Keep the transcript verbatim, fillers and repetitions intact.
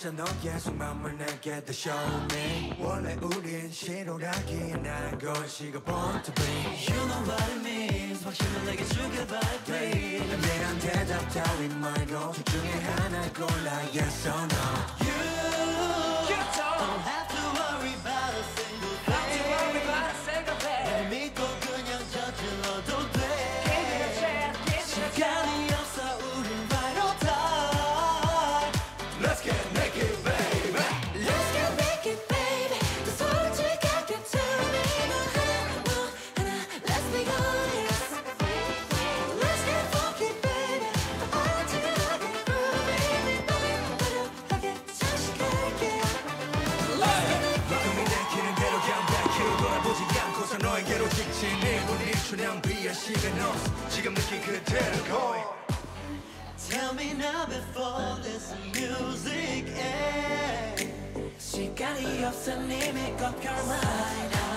맞아 넌 계속 맘을 내게 더 show me 원래 우린 실오라기에 난 걸 식어 born to be You know what it means 확신을 내게 주길 바래 please 애매한 대답 따위 말고 둘 중에 하나를 골라 yes or no You don't have to worry about a single thing Have to worry about a single thing 날 믿고 그냥 저질러도 돼 Give it a chance, give it a chance 시간이 없어 우린 right on time Let's get naked baby Let's get naked baby 더 솔직하게 tell me 너 하나 너 하나 Let's be honest Let's get funky baby 더 어지간하게 groovy 너를 화려하게 장식할게 Let's get naked 마음이 내키는 대로 count back 뒤로 돌아보지 않고서 너에게로 직진 일 분 일 초 낭비할 시간 없어 지금 느낀 그대로 go Tell me now before this music ends 시간이 없어 이미 꺾여 right now